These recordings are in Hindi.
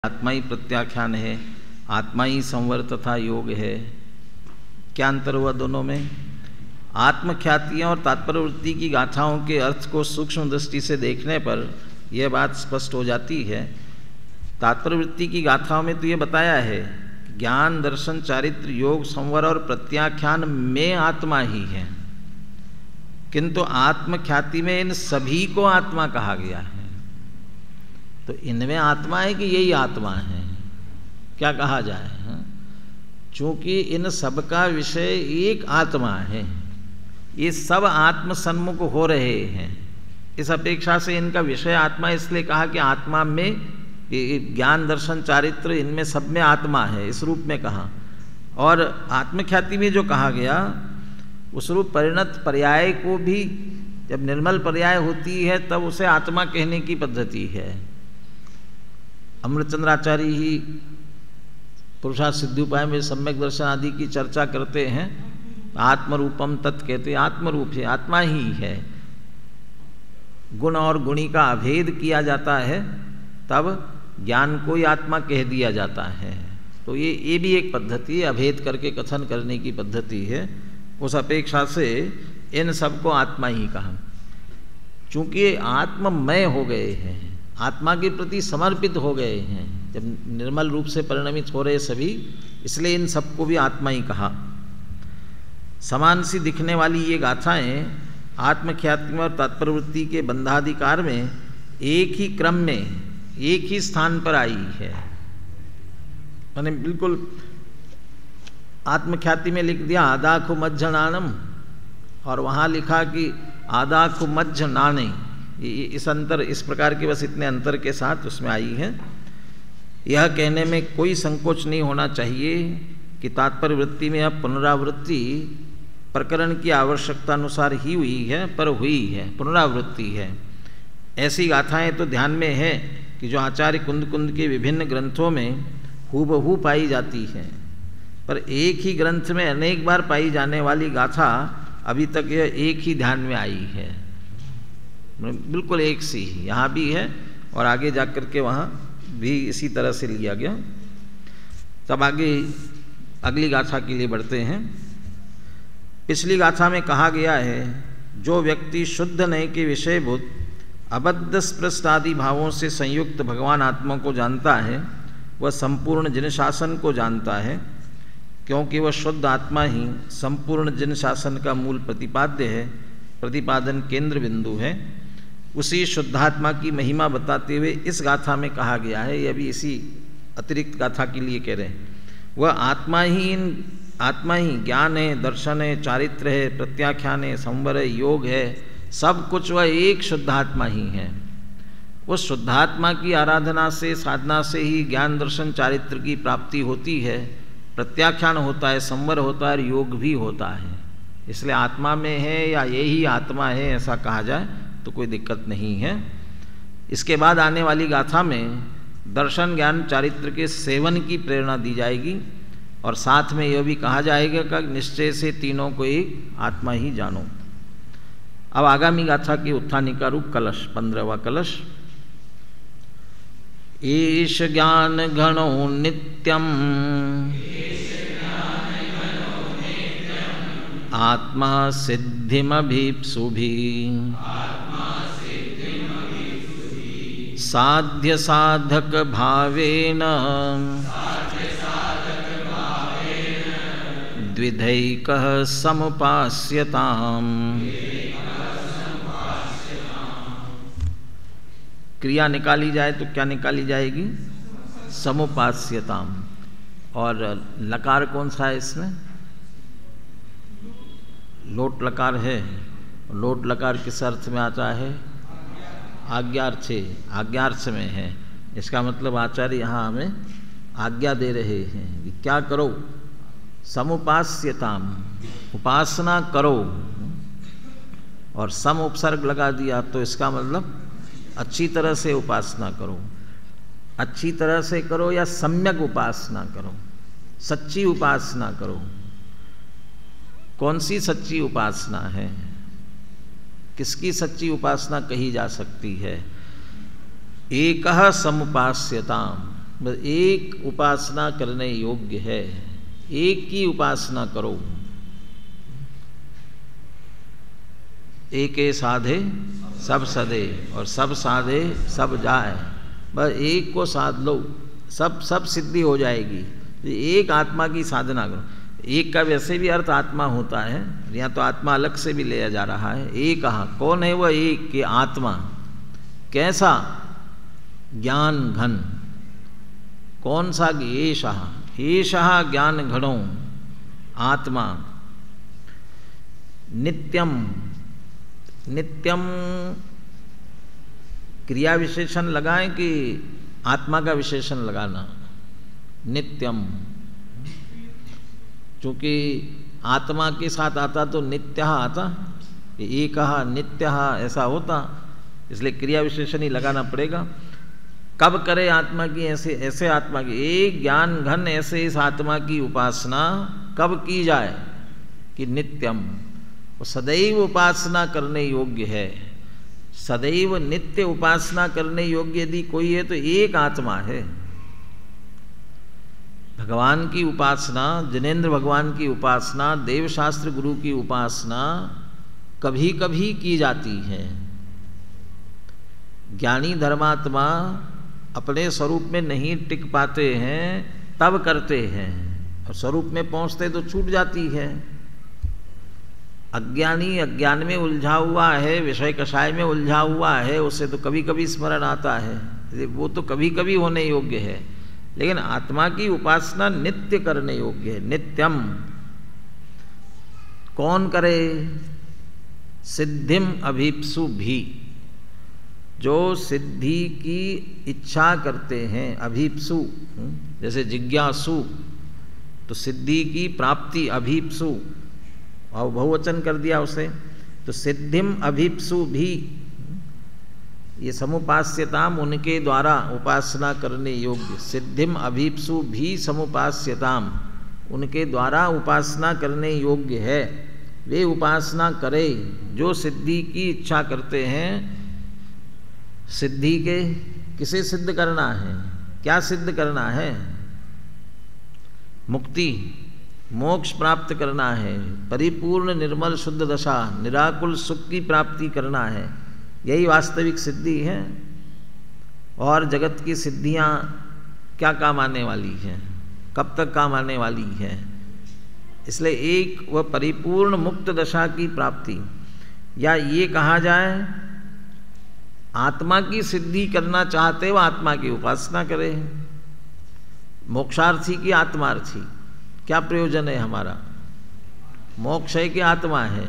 आत्मा ही प्रत्याख्यान है, आत्मा ही संवर तथा योग है। क्या अंतर हुआ दोनों में? आत्मख्यातियों और तात्पर्यवृत्ति की गाथाओं के अर्थ को सूक्ष्म दृष्टि से देखने पर यह बात स्पष्ट हो जाती है। तात्पर्यवृत्ति की गाथाओं में तो ये बताया है ज्ञान दर्शन चारित्र योग संवर और प्रत्याख्यान में आत्मा ही है, किंतु आत्मख्याति में इन सभी को आत्मा कहा गया है। तो इनमें आत्मा है कि यही आत्मा है, क्या कहा जाए? चूंकि इन सब का विषय एक आत्मा है, ये सब आत्म सन्मुख हो रहे हैं, इस अपेक्षा से इनका विषय आत्मा, इसलिए कहा कि आत्मा में ज्ञान दर्शन चारित्र इनमें सब में आत्मा है, इस रूप में कहा। और आत्मख्याति में जो कहा गया उस रूप परिणत पर्याय को भी, जब निर्मल पर्याय होती है तब उसे आत्मा कहने की पद्धति है। अमृतचंद्राचार्य ही पुरुषार्थ सिद्धोपाय में सम्यक दर्शन आदि की चर्चा करते हैं, आत्मरूपम तत् कहते, आत्मरूप है, आत्मा ही है। गुण और गुणी का अभेद किया जाता है तब ज्ञान को ही आत्मा कह दिया जाता है। तो ये भी एक पद्धति है, अभेद करके कथन करने की पद्धति है। उस अपेक्षा से इन सबको आत्मा ही कहा, चूंकि आत्ममय हो गए हैं, आत्मा के प्रति समर्पित हो गए हैं, जब निर्मल रूप से परिणमित हो रहे सभी, इसलिए इन सबको भी आत्मा ही कहा। समान सी दिखने वाली ये गाथाएं आत्मख्याति और तात्पर्यवृत्ति के बंधाधिकार में एक ही क्रम में एक ही स्थान पर आई है। मैंने बिल्कुल आत्मख्याति में लिख दिया आदाखु मज्झ नानम, और वहाँ लिखा कि आदाखु मज्झ नाने, इस अंतर, इस प्रकार के बस इतने अंतर के साथ उसमें आई है। यह कहने में कोई संकोच नहीं होना चाहिए कि तात्पर्य वृत्ति में अब पुनरावृत्ति प्रकरण की आवश्यकता अनुसार ही हुई है, पर हुई है, पुनरावृत्ति है। ऐसी गाथाएं तो ध्यान में है कि जो आचार्य कुंद कुंद के विभिन्न ग्रंथों में हूबहू पाई जाती हैं, पर एक ही ग्रंथ में अनेक बार पाई जाने वाली गाथा अभी तक यह एक ही ध्यान में आई है, बिल्कुल एक सी ही यहाँ भी है और आगे जाकर के वहाँ भी इसी तरह से लिया गया। तब आगे अगली गाथा के लिए बढ़ते हैं। पिछली गाथा में कहा गया है जो व्यक्ति शुद्ध नय के विषयभूत अबद्ध स्पृष्ट आदि भावों से संयुक्त भगवान आत्मा को जानता है वह संपूर्ण जिन शासन को जानता है, क्योंकि वह शुद्ध आत्मा ही संपूर्ण जिन शासन का मूल प्रतिपाद्य है, प्रतिपादन केंद्र बिंदु है। उसी शुद्धात्मा की महिमा बताते हुए इस गाथा में कहा गया है, यह भी इसी अतिरिक्त गाथा के लिए कह रहे हैं, वह आत्मा ही ज्ञान है, दर्शन है, चारित्र है, प्रत्याख्यान है, संवर है, योग है, सब कुछ वह एक शुद्धात्मा ही है। उस शुद्धात्मा की आराधना से, साधना से ही ज्ञान दर्शन चारित्र की प्राप्ति होती है, प्रत्याख्यान होता है, संवर होता है, योग भी होता है। इसलिए आत्मा में है या यही आत्मा है ऐसा कहा जाए तो कोई दिक्कत नहीं है। इसके बाद आने वाली गाथा में दर्शन ज्ञान चारित्र के सेवन की प्रेरणा दी जाएगी और साथ में यह भी कहा जाएगा कि निश्चय से तीनों को एक आत्मा ही जानो। अब आगामी गाथा की उत्थानिका रूप कलश, 15वां कलश। ईश ज्ञान गणो नित्यम आत्मा सिद्धिमभीप्सुभि साध्य साधक भावेन द्विधैकः समुपास्यताम्। क्रिया निकाली जाए तो क्या निकाली जाएगी? समुपास्यताम। और लकार कौन सा है इसमें? लोट लकार है। लोट लकार किस अर्थ में आता है? आज्ञार्थे, आज्ञार्थ में है। इसका मतलब आचार्य यहाँ हमें आज्ञा दे रहे हैं कि क्या करो? समुपास्यताम, उपासना करो। और सम उपसर्ग लगा दिया तो इसका मतलब अच्छी तरह से उपासना करो। अच्छी तरह से करो या सम्यक उपासना करो, सच्ची उपासना करो। कौन सी सच्ची उपासना है? किसकी सच्ची उपासना कही जा सकती है? एकः समुपास्यताम, बस एक उपासना करने योग्य है, एक की उपासना करो। एके साधे सब सदे और सब साधे सब जाए। बस एक को साध लो, सब सिद्धि हो जाएगी। एक आत्मा की साधना करो। एक का वैसे भी अर्थ आत्मा होता है, यहाँ तो आत्मा अलग से भी लिया जा रहा है। एक कहा, कौन है वह एक कि आत्मा? कैसा? ज्ञान घन। कौन सा? एषः ज्ञान घनो आत्मा। नित्यम, नित्यम क्रिया विशेषण लगाएं कि आत्मा का विशेषण लगाना? नित्यम, चूँकि आत्मा के साथ आता तो नित्य आता, एक नित्य ऐसा होता, इसलिए क्रिया विशेषण ही लगाना पड़ेगा। कब करे आत्मा की ऐसे आत्मा की, एक ज्ञान घन ऐसे इस आत्मा की उपासना कब की जाए कि नित्यम, वो सदैव उपासना करने योग्य है। सदैव नित्य उपासना करने योग्य यदि कोई है तो एक आत्मा है। भगवान की उपासना, जिनेंद्र भगवान की उपासना, देवशास्त्र गुरु की उपासना कभी कभी की जाती है। ज्ञानी धर्मात्मा अपने स्वरूप में नहीं टिक पाते हैं तब करते हैं, और स्वरूप में पहुंचते तो छूट जाती है। अज्ञानी अज्ञान में उलझा हुआ है, विषय कषाय में उलझा हुआ है, उससे तो कभी कभी स्मरण आता है, वो तो कभी कभी होने योग्य है। लेकिन आत्मा की उपासना नित्य करने योग्य है। नित्यम कौन करे? सिद्धिम अभीप्सु भी, जो सिद्धि की इच्छा करते हैं। अभीप्सु जैसे जिज्ञासु, तो सिद्धि की प्राप्ति अभीप्सु, और बहुवचन कर दिया उसे, तो सिद्धिम अभीप्सु भी, ये समुपास्यताम उनके द्वारा उपासना करने योग्य। सिद्धिम अभीप्सु भी समुपास्यताम, उनके द्वारा उपासना करने योग्य है। वे उपासना करे जो सिद्धि की इच्छा करते हैं। सिद्धि के किसे सिद्ध करना है? क्या सिद्ध करना है? मुक्ति, मोक्ष प्राप्त करना है, परिपूर्ण निर्मल शुद्ध दशा, निराकुल सुख की प्राप्ति करना है। यही वास्तविक सिद्धि है। और जगत की सिद्धियां क्या काम आने वाली हैं? कब तक काम आने वाली है? इसलिए एक वह परिपूर्ण मुक्त दशा की प्राप्ति, या ये कहा जाए आत्मा की सिद्धि करना चाहते हो आत्मा की उपासना करे। मोक्षार्थी की आत्मार्थी, क्या प्रयोजन है हमारा? मोक्ष है कि आत्मा है?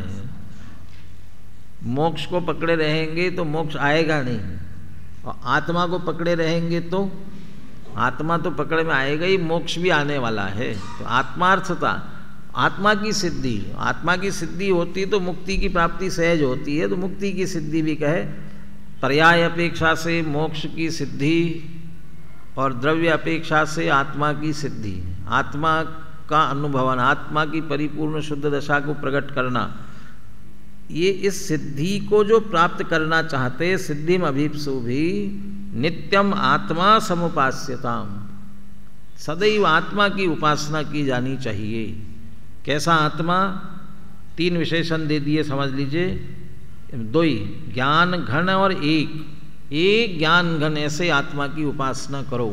मोक्ष को पकड़े रहेंगे तो मोक्ष आएगा नहीं, और आत्मा को पकड़े रहेंगे तो आत्मा तो पकड़े में आएगा ही, मोक्ष भी आने वाला है। तो आत्मार्थता, आत्मा की सिद्धि, आत्मा की सिद्धि होती तो मुक्ति की प्राप्ति सहज होती है। तो मुक्ति की सिद्धि भी कहे, पर्याय अपेक्षा से मोक्ष की सिद्धि और द्रव्य अपेक्षा से आत्मा की सिद्धि, आत्मा का अनुभवन, आत्मा की परिपूर्ण शुद्ध दशा को प्रकट करना, ये इस सिद्धि को जो प्राप्त करना चाहते, सिद्धिम अभीप्सु भी नित्यम आत्मा समुपास्यताम, सदैव आत्मा की उपासना की जानी चाहिए। कैसा आत्मा? तीन विशेषण दे दिए, समझ लीजिए। दो ही, ज्ञान घन और एक ज्ञान घन ऐसे आत्मा की उपासना करो।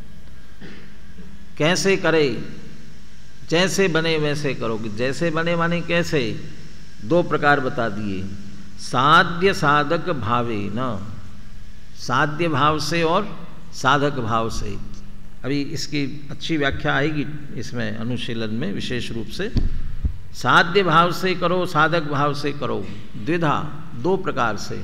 कैसे करे? जैसे बने वैसे करो। जैसे बने माने कैसे? दो प्रकार बता दिए। साध्य साधक भावे न, साध्य भाव से और साधक भाव से। अभी इसकी अच्छी व्याख्या आएगी इसमें अनुशीलन में विशेष रूप से। साध्य भाव से करो, साधक भाव से करो, द्विधा, दो प्रकार से।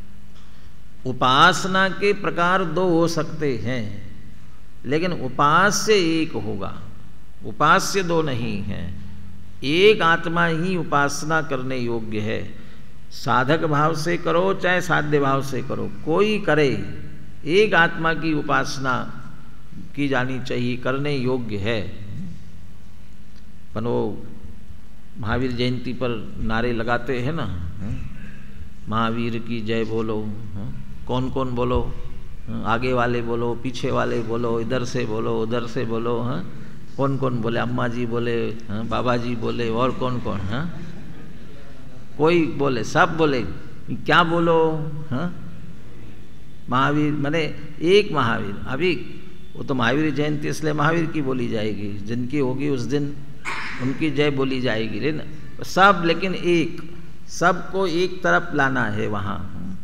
उपासना के प्रकार दो हो सकते हैं, लेकिन उपास्य एक होगा, उपास्य दो नहीं है। एक आत्मा ही उपासना करने योग्य है। साधक भाव से करो चाहे साध्य भाव से करो, कोई करे, एक आत्मा की उपासना की जानी चाहिए, करने योग्य है। पर वो महावीर जयंती पर नारे लगाते हैं ना, महावीर की जय बोलो, कौन कौन बोलो? आगे वाले बोलो, पीछे वाले बोलो, इधर से बोलो, उधर से बोलो। हाँ, कौन कौन बोले? अम्मा जी बोले, हाँ, बाबा जी बोले, और कौन कौन? हाँ, कोई बोले, सब बोले, क्या बोलो? हाँ, महावीर माने एक महावीर। अभी वो तो महावीर जयंती इसलिए महावीर की बोली जाएगी, जिनकी होगी उस दिन उनकी जय बोली जाएगी। लेकिन सब, लेकिन एक, सबको एक तरफ लाना है वहाँ।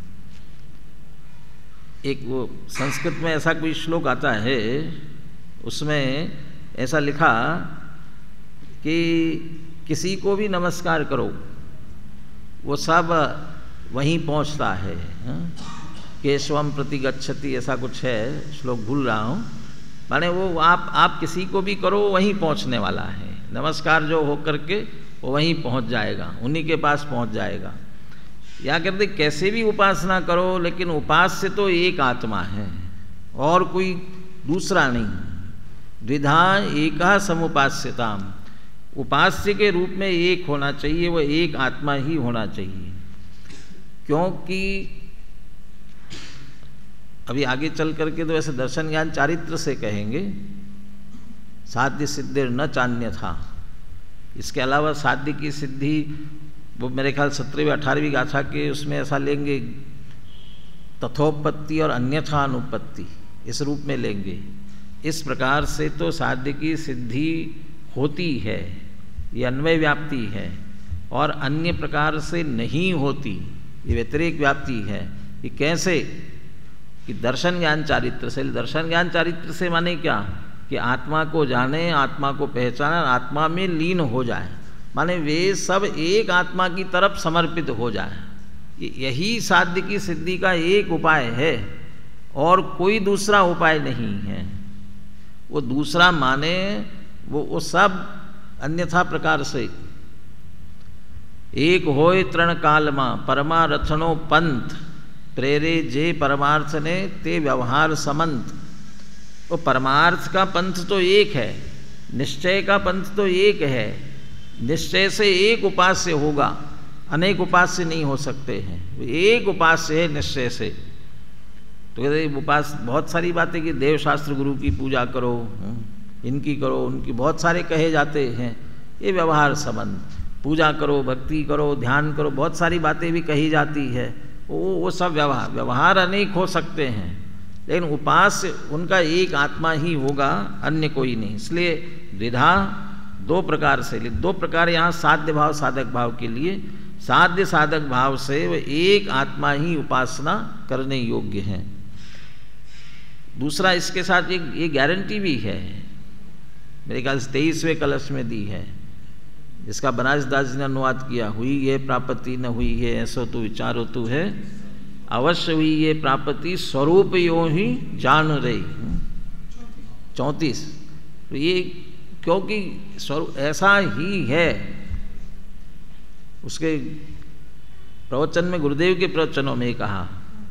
एक वो संस्कृत में ऐसा कोई श्लोक आता है, उसमें ऐसा लिखा कि किसी को भी नमस्कार करो वो सब वहीं पहुँचता है। केशवम प्रति गच्छति, ऐसा कुछ है, श्लोक भूल रहा हूँ। माने वो आप किसी को भी करो वहीं पहुँचने वाला है। नमस्कार जो हो करके वो वहीं पहुँच जाएगा, उन्हीं के पास पहुँच जाएगा। या कहते कैसे भी उपासना करो, लेकिन उपास्य तो एक आत्मा है और कोई दूसरा नहीं। द्विधा एका समुपास्यताम, उपास्य के रूप में एक होना चाहिए, वो एक आत्मा ही होना चाहिए। क्योंकि अभी आगे चल करके तो ऐसे दर्शन ज्ञान चारित्र से कहेंगे, साध्य सिद्धिर न चान्य था। इसके अलावा साध्य की सिद्धि वो मेरे ख्याल 17वीं 18वीं गाथा के उसमें ऐसा लेंगे, तथोपत्ति और अन्यथा अनुपत्ति, इस रूप में लेंगे। इस प्रकार से तो साध्य की सिद्धि होती है, ये अन्वय व्याप्ति है, और अन्य प्रकार से नहीं होती, ये व्यतिरेक व्याप्ति है। ये कैसे? कि दर्शन ज्ञान चारित्र से। दर्शन ज्ञान चारित्र से माने क्या? कि आत्मा को जाने, आत्मा को पहचाने, आत्मा में लीन हो जाए, माने वे सब एक आत्मा की तरफ समर्पित हो जाए। यही साध्य की सिद्धि का एक उपाय है और कोई दूसरा उपाय नहीं है। वो दूसरा माने वो सब अन्यथा प्रकार से एक होय तृण काल मां परमारथनो पंथ प्रेरे जे परमार्थ ने ते व्यवहार समंत। वो परमार्थ का पंथ तो एक है, निश्चय का पंथ तो एक है। निश्चय से एक उपास्य होगा, अनेक उपास्य नहीं हो सकते हैं। एक उपास्य है निश्चय से। तो कहते उपास बहुत सारी बातें कि देवशास्त्र गुरु की पूजा करो, इनकी करो, उनकी, बहुत सारे कहे जाते हैं। ये व्यवहार संबंध, पूजा करो, भक्ति करो, ध्यान करो, बहुत सारी बातें भी कही जाती है। वो सब व्यवहार अनेक हो सकते हैं, लेकिन उपास्य उनका एक आत्मा ही होगा, अन्य कोई नहीं। इसलिए द्विधा दो प्रकार से, दो प्रकार यहाँ साध्य भाव साधक भाव के लिए। साध्य साधक भाव से वह एक आत्मा ही उपासना करने योग्य है। दूसरा इसके साथ एक ये गारंटी भी है, मेरे ख्याल से 23वें कलश में दी है, जिसका बनारस दास जी ने अनुवाद किया। हुई ये प्राप्ति न हुई है ऐसो तू विचारो तू है, अवश्य हुई ये प्राप्ति स्वरूप यो ही जान रही। 34। तो ये क्योंकि स्वरूप ऐसा ही है। उसके प्रवचन में, गुरुदेव के प्रवचनों में कहा,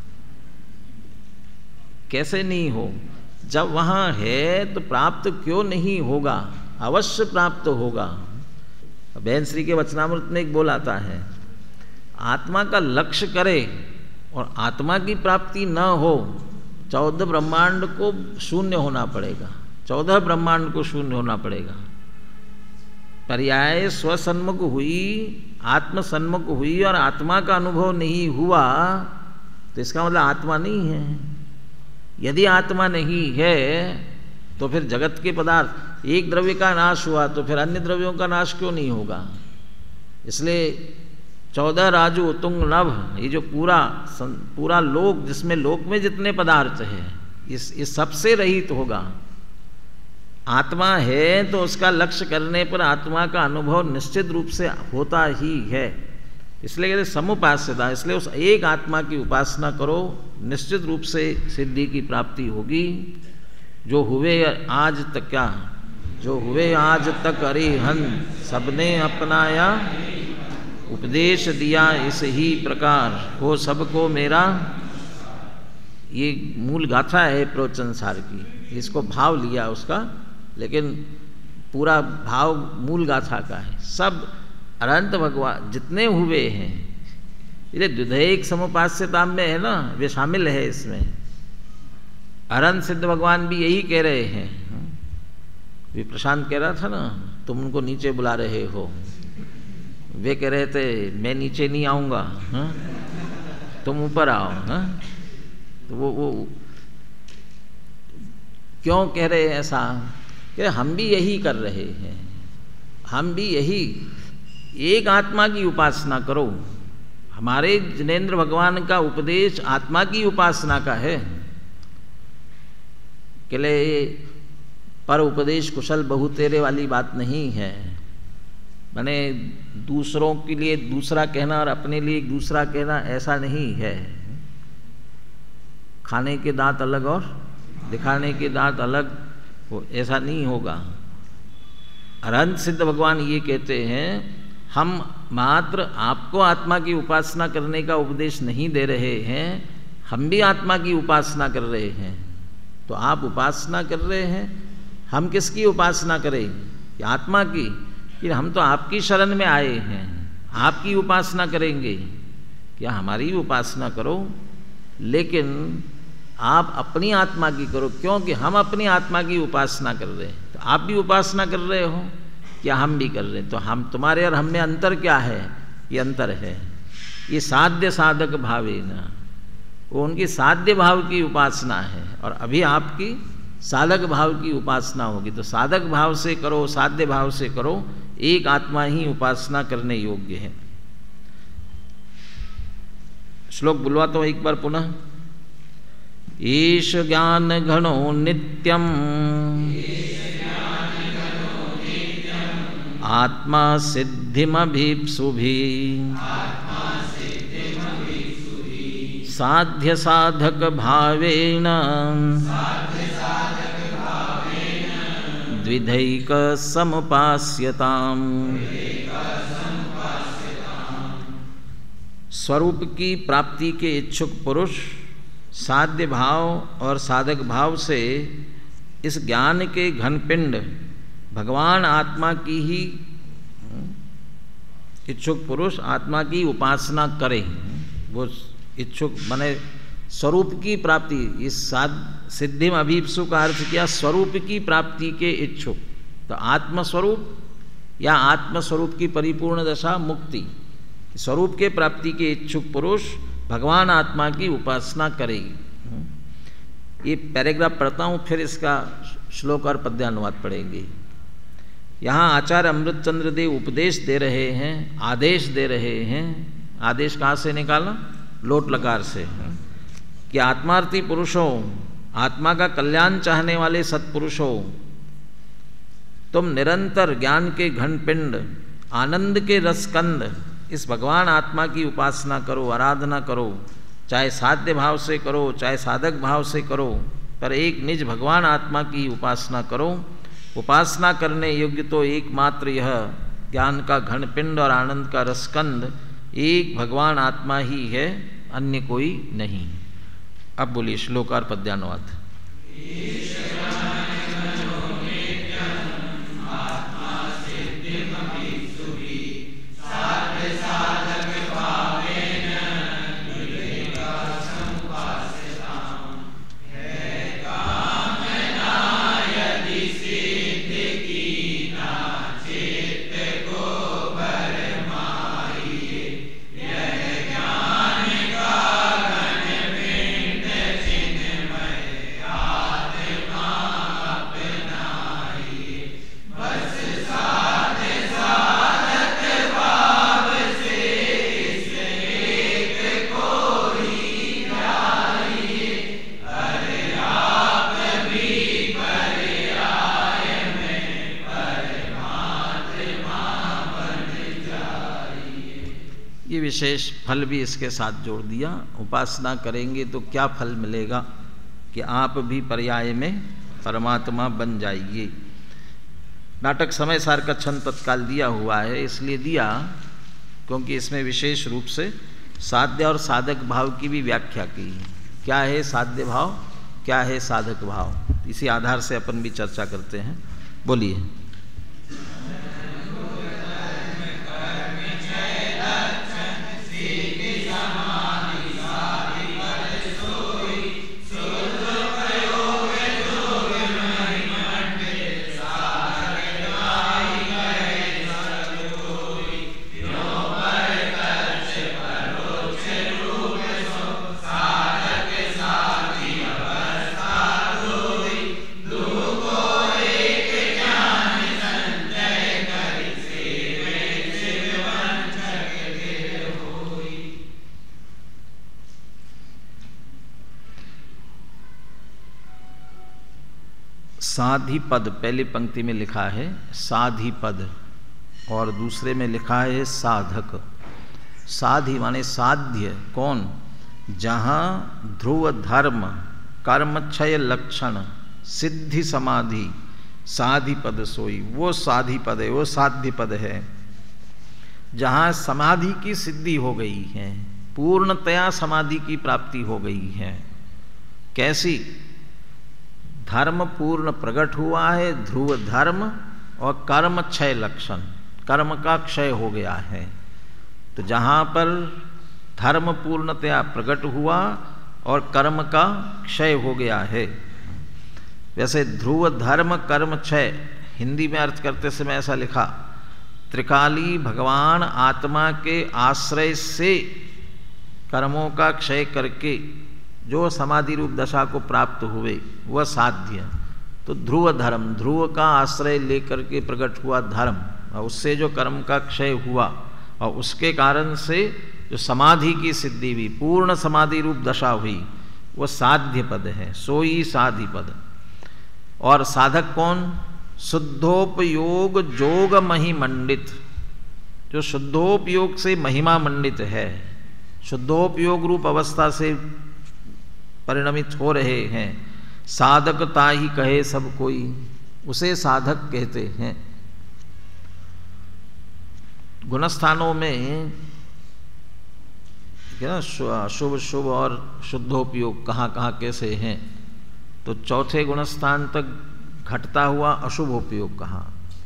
कैसे नहीं हो, जब वहाँ है तो प्राप्त क्यों नहीं होगा, अवश्य प्राप्त होगा। बहन श्री के वचनामृत में एक बोल आता है, आत्मा का लक्ष्य करे और आत्मा की प्राप्ति न हो, 14 ब्रह्मांड को शून्य होना पड़ेगा, 14 ब्रह्मांड को शून्य होना पड़ेगा। पर्याय स्वसन्मुख हुई, आत्मसन्मुख हुई और आत्मा का अनुभव नहीं हुआ, तो इसका मतलब आत्मा नहीं है। यदि आत्मा नहीं है तो फिर जगत के पदार्थ, एक द्रव्य का नाश हुआ तो फिर अन्य द्रव्यों का नाश क्यों नहीं होगा। इसलिए 14 राजू उतुंग नभ, ये जो पूरा लोक, जिसमें लोक में जितने पदार्थ हैं, इस सबसे रहित होगा। आत्मा है तो उसका लक्ष्य करने पर आत्मा का अनुभव निश्चित रूप से होता ही है। इसलिए कहते समुपास्यता, इसलिए उस एक आत्मा की उपासना करो, निश्चित रूप से सिद्धि की प्राप्ति होगी। जो हुए आज तक, क्या जो हुए आज तक अरिहंत, सबने अपनाया उपदेश दिया इस ही प्रकार, हो सबको मेरा। ये मूल गाथा है प्रवचन सार की, इसको भाव लिया उसका, लेकिन पूरा भाव मूल गाथा का है। सब अनंत भगवान जितने हुए हैं, ये द्विधेयक समुपास्यता में है ना, वे शामिल है इसमें। अरहंत सिद्ध भगवान भी यही कह रहे हैं। भी प्रशांत कह रहा था ना, तुम उनको नीचे बुला रहे हो, वे कह रहे थे मैं नीचे नहीं आऊँगा, तुम ऊपर आओ। तो वो क्यों कह रहे हैं ऐसा? कि हम भी यही कर रहे हैं, हम भी यही, एक आत्मा की उपासना करो। हमारे जिनेंद्र भगवान का उपदेश आत्मा की उपासना का है। केले पर उपदेश कुशल बहु तेरे वाली बात नहीं है। माने दूसरों के लिए दूसरा कहना और अपने लिए दूसरा कहना ऐसा नहीं है। खाने के दांत अलग और दिखाने के दांत अलग, वो ऐसा नहीं होगा। अरहंत सिद्ध भगवान ये कहते हैं हम मात्र आपको आत्मा की उपासना करने का उपदेश नहीं दे रहे हैं, हम भी आत्मा की उपासना कर रहे हैं। तो आप उपासना कर रहे हैं, हम किसकी उपासना करें? कि आत्मा की। कि हम तो आपकी शरण में आए हैं, आपकी उपासना करेंगे। क्या हमारी उपासना करो, लेकिन आप अपनी आत्मा की करो, क्योंकि हम अपनी आत्मा की उपासना कर रहे हैं। तो आप भी उपासना कर रहे हो, क्या हम भी कर रहे हैं? तो हम, तुम्हारे और हम में अंतर क्या है? ये अंतर है, ये साध्य साधक भावे न, वो उनकी साध्य भाव की उपासना है, और अभी आपकी साधक भाव की उपासना होगी। तो साधक भाव से करो, साध्य भाव से करो, एक आत्मा ही उपासना करने योग्य है। श्लोक बुलवाता हूं एक बार पुनः। ईश ज्ञान घनो नित्यम आत्मा सिद्धिमभीप्सुभि साध्य साधक भावेन द्विधैक समुपास्यताम्। स्वरूप की प्राप्ति के इच्छुक पुरुष साध्य भाव और साधक भाव से इस ज्ञान के घनपिंड भगवान आत्मा की ही इच्छुक पुरुष आत्मा की उपासना करे। वो इच्छुक माने स्वरूप की प्राप्ति, इस सिद्धि में अभीप्सु का अर्थ किया स्वरूप की प्राप्ति के इच्छुक। तो आत्मस्वरूप या आत्मस्वरूप की परिपूर्ण दशा मुक्ति, स्वरूप के प्राप्ति के इच्छुक पुरुष भगवान आत्मा की उपासना करेगी। ये पैराग्राफ पढ़ता हूँ, फिर इसका श्लोक और पद्यानुवाद पढ़ेंगे। यहाँ आचार्य अमृतचंद्र देव उपदेश दे रहे हैं, आदेश दे रहे हैं। आदेश कहाँ से निकाला? लोट लकार से। कि आत्मार्थी पुरुषों, आत्मा का कल्याण चाहने वाले सत्पुरुषों, तुम निरंतर ज्ञान के घनपिंड, आनंद के रसकंद, इस भगवान आत्मा की उपासना करो, आराधना करो। चाहे साध्य भाव से करो, चाहे साधक भाव से करो, पर एक निज भगवान आत्मा की उपासना करो। उपासना करने योग्य तो एकमात्र यह ज्ञान का घनपिंड और आनंद का रसकंद एक भगवान आत्मा ही है, अन्य कोई नहीं। अब बोलिए श्लोक और पद्यानुवाद। विशेष फल भी इसके साथ जोड़ दिया। उपासना करेंगे तो क्या फल मिलेगा? कि आप भी पर्याय में परमात्मा बन जाइए। नाटक समय सार का छंद तत्काल दिया हुआ है, इसलिए दिया क्योंकि इसमें विशेष रूप से साध्य और साधक भाव की भी व्याख्या की। क्या है साध्य भाव, क्या है साधक भाव, इसी आधार से अपन भी चर्चा करते हैं। बोलिए। साधि पद पहली पंक्ति में लिखा है साधि पद और दूसरे में लिखा है साधक। साधि माने साध्य कौन? जहाँ ध्रुव धर्म कर्मक्षय लक्षण सिद्धि समाधि साधि पद सोई, वो साधि पद है, वो साध्य पद है। जहाँ समाधि की सिद्धि हो गई है, पूर्णतया समाधि की प्राप्ति हो गई है। कैसी? धर्म पूर्ण प्रकट हुआ है, ध्रुव धर्म और कर्म क्षय लक्षण, कर्म का क्षय हो गया है। तो जहाँ पर धर्म पूर्णतया प्रकट हुआ और कर्म का क्षय हो गया है, वैसे ध्रुव धर्म कर्म क्षय हिंदी में अर्थ करते समय ऐसा लिखा, त्रिकाली भगवान आत्मा के आश्रय से कर्मों का क्षय करके जो समाधि रूप दशा को प्राप्त हुए वह साध्य। तो ध्रुव धर्म, ध्रुव का आश्रय लेकर के प्रकट हुआ धर्म और उससे जो कर्म का क्षय हुआ और उसके कारण से जो समाधि की सिद्धि हुई, पूर्ण समाधि रूप दशा हुई, वह साध्य पद है, सोई साधि पद। और साधक कौन? शुद्धोपयोग जोग महिमंडित, जो शुद्धोपयोग से महिमा मंडित है, शुद्धोपयोग रूप अवस्था से परिणमित हो रहे हैं। साधकता ही कहे सब कोई, उसे साधक कहते हैं। गुणस्थानों में क्या शुभ शुभ और शुद्धोपयोग कहाँ कहाँ कैसे हैं, तो चौथे गुणस्थान तक घटता हुआ अशुभोपयोग कहाँ,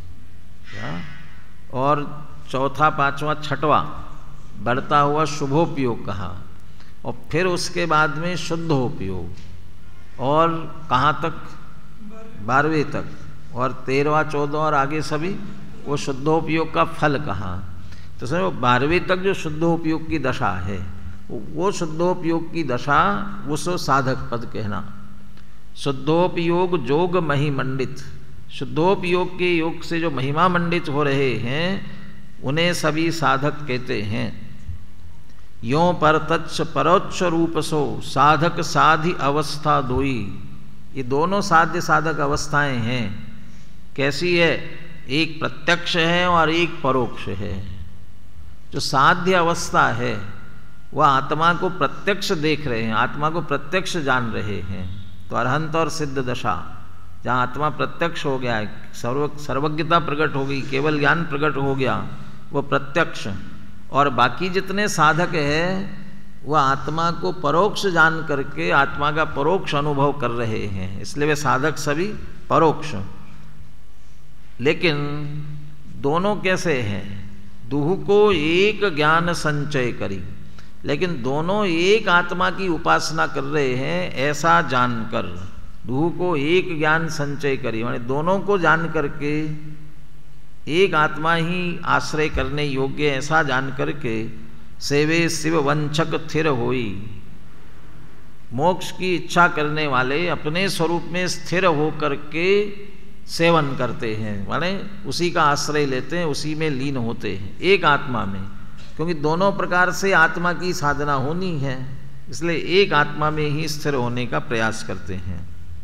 और चौथा पांचवा छठवां बढ़ता हुआ शुभोपयोग कहाँ, और फिर उसके बाद में शुद्धोपयोग, और कहाँ तक? 12वें तक, और 13वां 14वां और आगे सभी वो शुद्धोपयोग का फल कहाँ। तो सर वो 12वें तक जो शुद्धोपयोग की दशा है, वो शुद्धोपयोग की दशा उसको साधक पद कहना। शुद्धोपयोग जोग महिमंडित, शुद्धोपयोग के योग से जो महिमा मंडित हो रहे हैं उन्हें सभी साधक कहते हैं। यों पर तच्छ परोक्ष रूप सो साधक साधि अवस्था दोई, ये दोनों साध्य साधक अवस्थाएं हैं। कैसी है? एक प्रत्यक्ष है और एक परोक्ष है। जो साध्य अवस्था है वह आत्मा को प्रत्यक्ष देख रहे हैं, आत्मा को प्रत्यक्ष जान रहे हैं। तो अरहंत और सिद्ध दशा, जहाँ आत्मा प्रत्यक्ष हो गया है, सर्वज्ञता प्रकट हो गई, केवल ज्ञान प्रकट हो गया, वो प्रत्यक्ष। और बाकी जितने साधक हैं वह आत्मा को परोक्ष जान करके आत्मा का परोक्ष अनुभव कर रहे हैं, इसलिए वे साधक सभी परोक्ष। लेकिन दोनों कैसे हैं? दुहु को एक ज्ञान संचय करी, लेकिन दोनों एक आत्मा की उपासना कर रहे हैं ऐसा जानकर। दुहु को एक ज्ञान संचय करी माने दोनों को जान करके एक आत्मा ही आश्रय करने योग्य ऐसा जान करके सेवे शिव वंचक थिर होई, मोक्ष की इच्छा करने वाले अपने स्वरूप में स्थिर होकर के सेवन करते हैं, माने उसी का आश्रय लेते हैं, उसी में लीन होते हैं एक आत्मा में। क्योंकि दोनों प्रकार से आत्मा की साधना होनी है, इसलिए एक आत्मा में ही स्थिर होने का प्रयास करते हैं।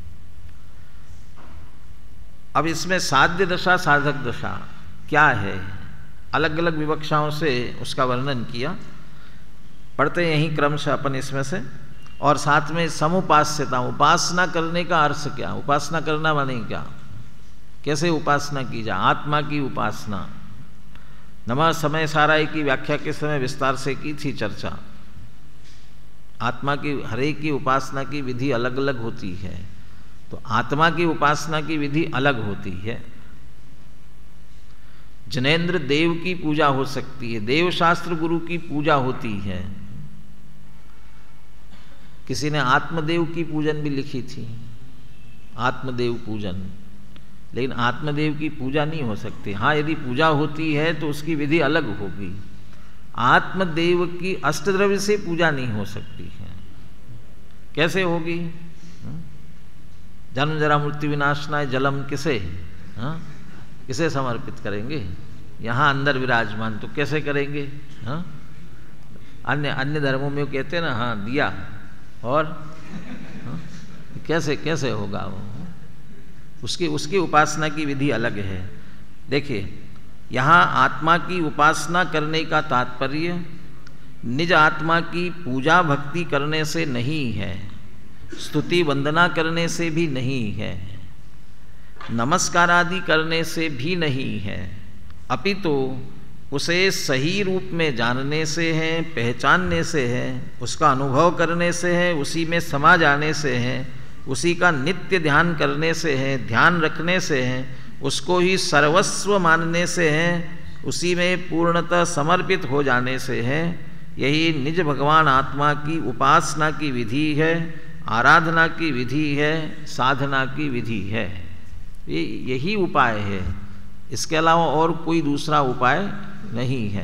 अब इसमें साध्य दशा साधक दशा क्या है, अलग अलग विवक्षाओं से उसका वर्णन किया। पढ़ते यहीं क्रम से अपन इसमें से, और साथ में समुपास्यता, उपासना करने का अर्थ क्या, उपासना करना माने क्या, कैसे उपासना की जाए, आत्मा की उपासना। नमः समय साराय की व्याख्या के समय विस्तार से की थी चर्चा। आत्मा की हरेक की उपासना की विधि अलग अलग होती है, तो आत्मा की उपासना की विधि अलग होती है। जनेन्द्र देव की पूजा हो सकती है, देव शास्त्र गुरु की पूजा होती है। किसी ने आत्मदेव की पूजन भी लिखी थी, आत्मदेव पूजन, लेकिन आत्मदेव की पूजा नहीं हो सकती। हाँ, यदि पूजा होती है तो उसकी विधि अलग होगी। आत्मदेव की अष्टद्रव्य से पूजा नहीं हो सकती है। कैसे होगी? जन्म जरा मृत्यु विनाशनाय जलम किसे, किसे समर्पित करेंगे? यहाँ अंदर विराजमान, तो कैसे करेंगे? अन्य धर्मों में वो कहते हैं ना, हाँ दिया, और कैसे कैसे होगा वो? उसकी उपासना की विधि अलग है। देखिए, यहाँ आत्मा की उपासना करने का तात्पर्य निज आत्मा की पूजा भक्ति करने से नहीं है, स्तुति वंदना करने से भी नहीं है, नमस्कार आदि करने से भी नहीं है, अपितु उसे सही रूप में जानने से है, पहचानने से है, उसका अनुभव करने से है, उसी में समा जाने से है, उसी का नित्य ध्यान करने से है, ध्यान रखने से है, उसको ही सर्वस्व मानने से है, उसी में पूर्णतः समर्पित हो जाने से है। यही निज भगवान आत्मा की उपासना की विधि है, आराधना की विधि है, साधना की विधि है। यही उपाय है, इसके अलावा और कोई दूसरा उपाय नहीं है।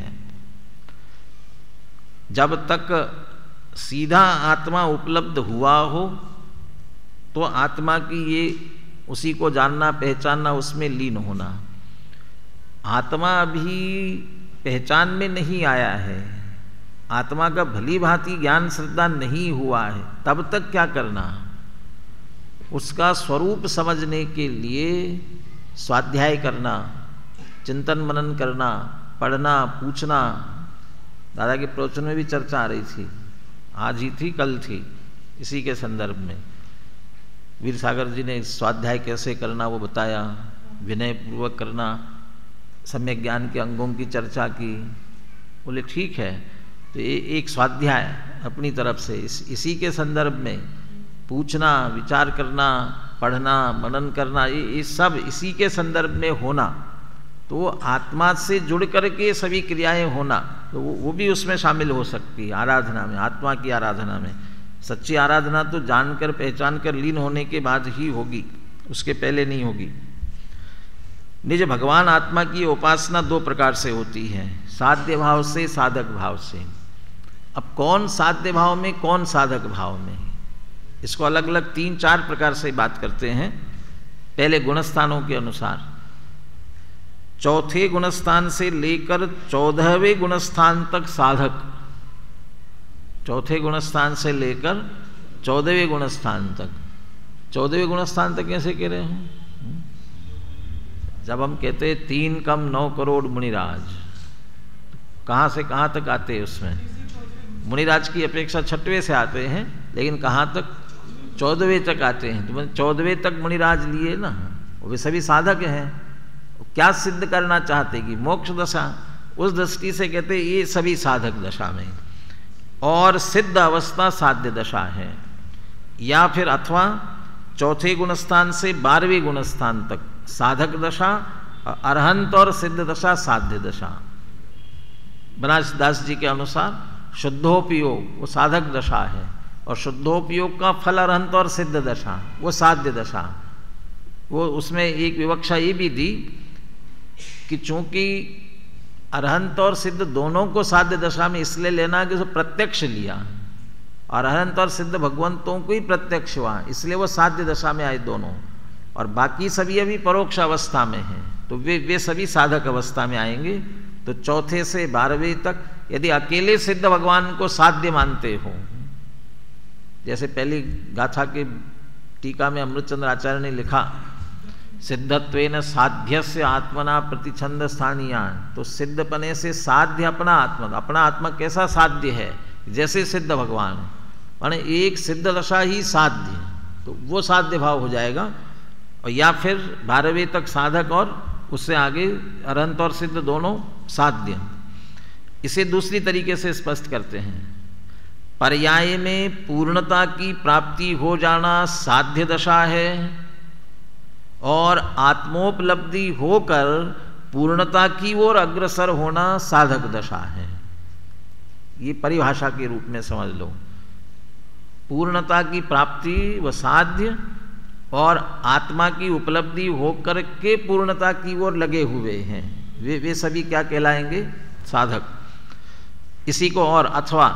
जब तक सीधा आत्मा उपलब्ध हुआ हो तो आत्मा की ये उसी को जानना पहचानना, उसमें लीन होना। आत्मा अभी पहचान में नहीं आया है, आत्मा का भली भांति ज्ञान श्रद्धा नहीं हुआ है, तब तक क्या करना? उसका स्वरूप समझने के लिए स्वाध्याय करना, चिंतन मनन करना, पढ़ना, पूछना। दादा के प्रवचन में भी चर्चा आ रही थी, आज ही थी, कल थी, इसी के संदर्भ में वीर सागर जी ने स्वाध्याय कैसे करना वो बताया, विनय पूर्वक करना, सम्यक ज्ञान के अंगों की चर्चा की। बोले ठीक है, तो ये एक स्वाध्याय अपनी तरफ से इसी के संदर्भ में पूछना, विचार करना, पढ़ना, मनन करना, ये सब इसी के संदर्भ में होना, तो वो आत्मा से जुड़ करके सभी क्रियाएं होना, तो वो भी उसमें शामिल हो सकती है आराधना में, आत्मा की आराधना में। सच्ची आराधना तो जानकर पहचान कर लीन होने के बाद ही होगी, उसके पहले नहीं होगी। निज भगवान आत्मा की उपासना दो प्रकार से होती है, साध्य भाव से, साधक भाव से। अब कौन साध्य भाव में, कौन साधक भाव में, इसको अलग अलग 3-4 प्रकार से बात करते हैं। पहले गुणस्थानों के अनुसार, चौथे गुणस्थान से लेकर 14वें गुणस्थान तक साधक, चौथे गुणस्थान से लेकर 14वें गुणस्थान तक। 14वें गुणस्थान तक कैसे कह रहे हैं? जब हम कहते 3 कम 9 करोड़ मुनिराज, कहाँ से कहाँ तक आते हैं? उसमें मुनिराज की अपेक्षा 6वें से आते हैं, लेकिन कहाँ तक? 14वें तक आते हैं। तो 14वें तक मुनिराज लिए ना, वो भी सभी साधक हैं। क्या सिद्ध करना चाहते कि मोक्ष दशा, उस दृष्टि से कहते ये सभी साधक दशा में, और सिद्ध अवस्था साध्य दशा है। या फिर अथवा चौथे गुणस्थान से 12वें गुणस्थान तक साधक दशा, अरहंत और सिद्ध दशा साध्य दशा। बनारस जी के अनुसार शुद्धोपयोग वो साधक दशा है, और शुद्धोपयोग का फल अरहंत और सिद्ध दशा वो साध्य दशा। वो उसमें एक विवक्षा ये भी दी कि चूंकि अरहंत और सिद्ध दोनों को साध्य दशा में इसलिए लेना कि उसको प्रत्यक्ष लिया, और अरहंत और सिद्ध भगवंतों को ही प्रत्यक्ष हुआ, इसलिए वो साध्य दशा में आए दोनों, और बाकी सभी अभी परोक्ष अवस्था में हैं, तो वे सभी साधक अवस्था में आएंगे। तो चौथे से 12वें तक यदि अकेले सिद्ध भगवान को साध्य मानते हो, जैसे पहली गाथा के टीका में अमृतचंद्र आचार्य ने लिखा, सिद्धत्वेन साध्यस्य आत्मना प्रतिछंद स्थानीयान, तो सिद्धपने से साध्य अपना आत्मा कैसा साध्य है? जैसे सिद्ध भगवान, माने एक सिद्ध दशा ही साध्य, तो वो साध्य भाव हो जाएगा। और या फिर 12वें तक साधक, और उससे आगे अरहंत और सिद्ध दोनों साध्य। इसे दूसरी तरीके से स्पष्ट करते हैं, पर्याय में पूर्णता की प्राप्ति हो जाना साध्य दशा है, और आत्मोपलब्धि होकर पूर्णता की ओर अग्रसर होना साधक दशा है। ये परिभाषा के रूप में समझ लो। पूर्णता की प्राप्ति व साध्य, और आत्मा की उपलब्धि होकर के पूर्णता की ओर लगे हुए हैं, वे सभी क्या कहलाएंगे? साधक। इसी को और अथवा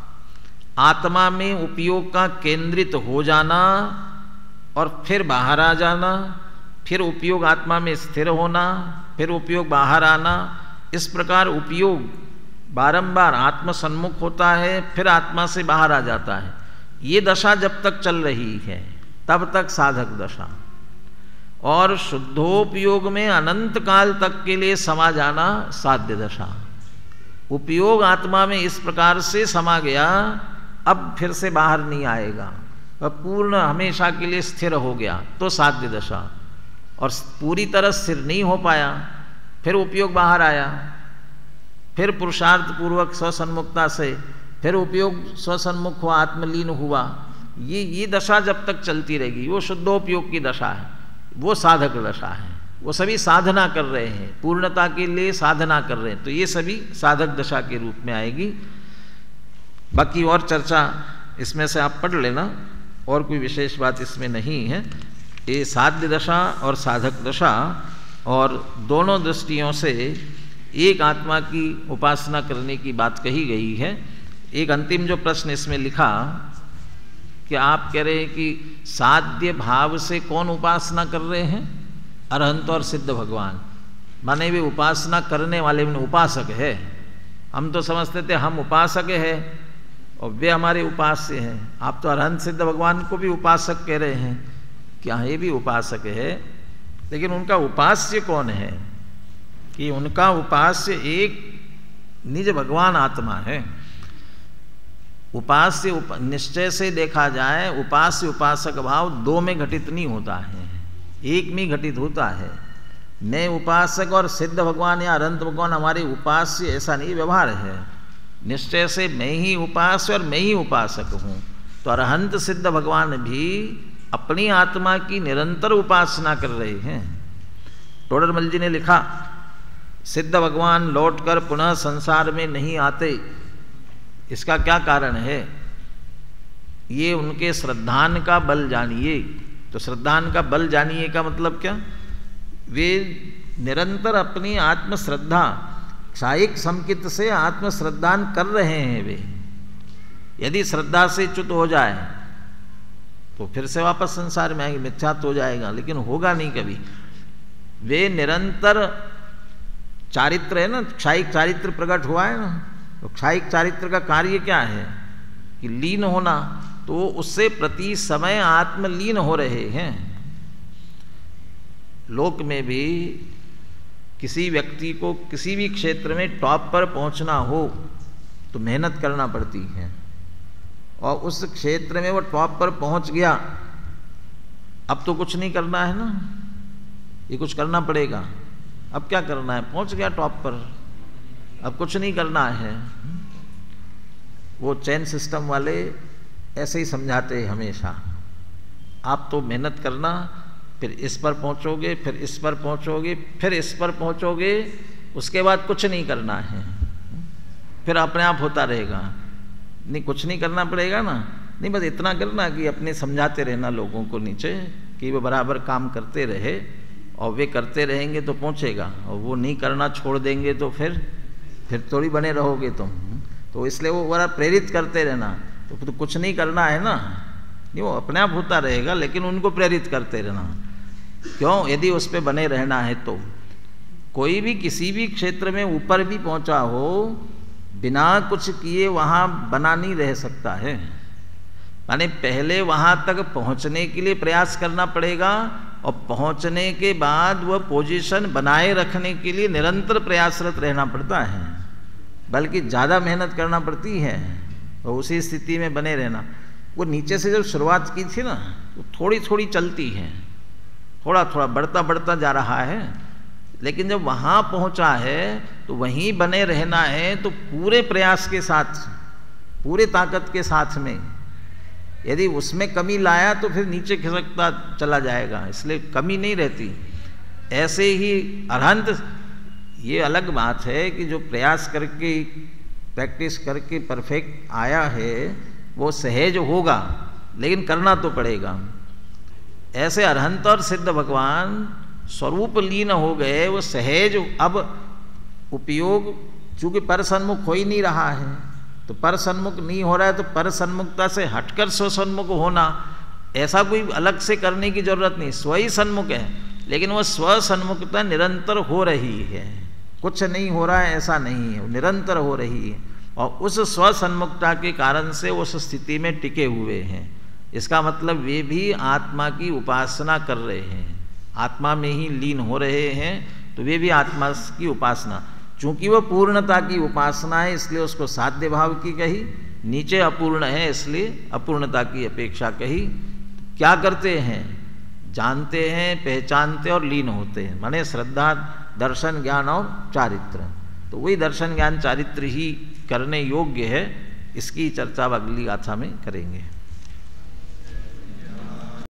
आत्मा में उपयोग का केंद्रित हो जाना और फिर बाहर आ जाना, फिर उपयोग आत्मा में स्थिर होना, फिर उपयोग बाहर आना, इस प्रकार उपयोग बारंबार आत्म सन्मुख होता है, फिर आत्मा से बाहर आ जाता है। ये दशा जब तक चल रही है तब तक साधक दशा। और शुद्धोपयोग में अनंत काल तक के लिए समा जाना साध्य दशा। उपयोग आत्मा में इस प्रकार से समा गया, अब फिर से बाहर नहीं आएगा, अब पूर्ण हमेशा के लिए स्थिर हो गया तो साध्य दशा। और पूरी तरह स्थिर नहीं हो पाया, फिर उपयोग बाहर आया, फिर पुरुषार्थ पूर्वक स्वसन्मुखता से फिर उपयोग स्वसन्मुख हुआ, आत्मलीन हुआ। ये दशा जब तक चलती रहेगी वो शुद्धोपयोग की दशा है, वो साधक दशा है। वो सभी साधना कर रहे हैं, पूर्णता के लिए साधना कर रहे हैं, तो ये सभी साधक दशा के रूप में आएगी। बाकी और चर्चा इसमें से आप पढ़ लेना, और कोई विशेष बात इसमें नहीं है। ये साध्य दशा और साधक दशा, और दोनों दृष्टियों से एक आत्मा की उपासना करने की बात कही गई है। एक अंतिम जो प्रश्न इसमें लिखा कि आप कह रहे हैं कि साध्य भाव से कौन उपासना कर रहे हैं? अरहंत और सिद्ध भगवान, माने वे उपासना करने वाले उपासक है। हम तो समझते थे हम उपासक हैं और वे हमारे उपास्य हैं। आप तो अरहंत सिद्ध भगवान को भी उपासक कह रहे हैं, क्या ये भी उपासक है? लेकिन उनका उपास्य कौन है? कि उनका उपास्य एक निज भगवान आत्मा है। उपास्य निश्चय से देखा जाए, उपास्य उपासक भाव दो में घटित नहीं होता है, एक में घटित होता है। मैं उपासक और सिद्ध भगवान या अनंत भगवान हमारे उपास्य, ऐसा नहीं व्यवहार है। निश्चय से मैं ही उपास्य और मैं ही उपासक हूँ। तो अरहंत सिद्ध भगवान भी अपनी आत्मा की निरंतर उपासना कर रहे हैं। टोडरमल जी ने लिखा, सिद्ध भगवान लौटकर पुनः संसार में नहीं आते, इसका क्या कारण है? ये उनके श्रद्धान का बल जानिए। तो श्रद्धान का बल जानिए का मतलब क्या? वे निरंतर अपनी आत्मश्रद्धा, सायिक संकित से आत्मश्रद्धान कर रहे हैं। वे यदि श्रद्धा से च्युत हो जाए तो फिर से वापस संसार में आएंगे, मिथ्यात्व हो जाएगा, लेकिन होगा नहीं कभी। वे निरंतर चारित्र है ना, क्षायिक चारित्र प्रकट हुआ है ना, तो क्षायिक चारित्र का कार्य क्या है? कि लीन होना। तो उससे प्रति समय आत्मलीन हो रहे हैं। लोक में भी किसी व्यक्ति को किसी भी क्षेत्र में टॉप पर पहुंचना हो तो मेहनत करना पड़ती है, और उस क्षेत्र में वो टॉप पर पहुंच गया, अब तो कुछ नहीं करना है ना, ये कुछ करना पड़ेगा। अब क्या करना है? पहुंच गया टॉप पर, अब कुछ नहीं करना है। वो चेन सिस्टम वाले ऐसे ही समझाते हैं हमेशा, आप तो मेहनत करना, फिर इस पर पहुंचोगे, फिर इस पर पहुंचोगे, फिर इस पर पहुंचोगे, उसके बाद कुछ नहीं करना है, फिर अपने आप होता रहेगा। नहीं, कुछ नहीं करना पड़ेगा ना, नहीं बस इतना करना कि अपने समझाते रहना लोगों को नीचे कि वो बराबर काम करते रहे, और वे करते रहेंगे तो पहुंचेगा, और वो नहीं करना छोड़ देंगे तो फिर थोड़ी बने रहोगे तुम। तो इसलिए वो बड़ा प्रेरित करते रहना। तो कुछ नहीं करना है ना, नहीं वो अपने आप होता रहेगा, लेकिन उनको प्रेरित करते रहना। क्यों? यदि उस पर बने रहना है तो कोई भी किसी भी क्षेत्र में ऊपर भी पहुंचा हो, बिना कुछ किए वहाँ बना नहीं रह सकता है। माने पहले वहाँ तक पहुँचने के लिए प्रयास करना पड़ेगा, और पहुँचने के बाद वह पोजीशन बनाए रखने के लिए निरंतर प्रयासरत रहना पड़ता है, बल्कि ज़्यादा मेहनत करना पड़ती है, और उसी स्थिति में बने रहना। वो नीचे से जब शुरुआत की थी ना, तो थोड़ी थोड़ी चलती है, थोड़ा थोड़ा बढ़ता बढ़ता जा रहा है, लेकिन जब वहाँ पहुँचा है तो वहीं बने रहना है। तो पूरे प्रयास के साथ, पूरे ताकत के साथ में, यदि उसमें कमी लाया तो फिर नीचे खिसकता चला जाएगा, इसलिए कमी नहीं रहती। ऐसे ही अरहंत, ये अलग बात है कि जो प्रयास करके प्रैक्टिस करके परफेक्ट आया है वो सहज होगा, लेकिन करना तो पड़ेगा। ऐसे अरहंत और सिद्ध भगवान स्वरूप लीन हो गए, वो सहज। अब उपयोग चूंकि पर सन्मुख हो ही नहीं रहा है, तो पर सन्मुख नहीं हो रहा है, तो पर सन्मुखता से हटकर स्वसन्मुख होना, ऐसा कोई अलग से करने की जरूरत नहीं, स्व ही सन्मुख है। लेकिन वह स्व सन्मुखता निरंतर हो रही है, कुछ नहीं हो रहा है ऐसा नहीं है, निरंतर हो रही है, और उस स्व सन्मुखता के कारण से उस स्थिति में टिके हुए हैं। इसका मतलब वे भी आत्मा की उपासना कर रहे हैं, आत्मा में ही लीन हो रहे हैं, तो वे भी आत्मा की उपासना, चूँकि वह पूर्णता की उपासना है इसलिए उसको साध्य भाव की कही, नीचे अपूर्ण है इसलिए अपूर्णता की अपेक्षा कही। क्या करते हैं? जानते हैं, पहचानते और लीन होते हैं, माने श्रद्धा, दर्शन, ज्ञान और चारित्र। तो वही दर्शन ज्ञान चारित्र ही करने योग्य है। इसकी चर्चा अब अगली गाथा में करेंगे।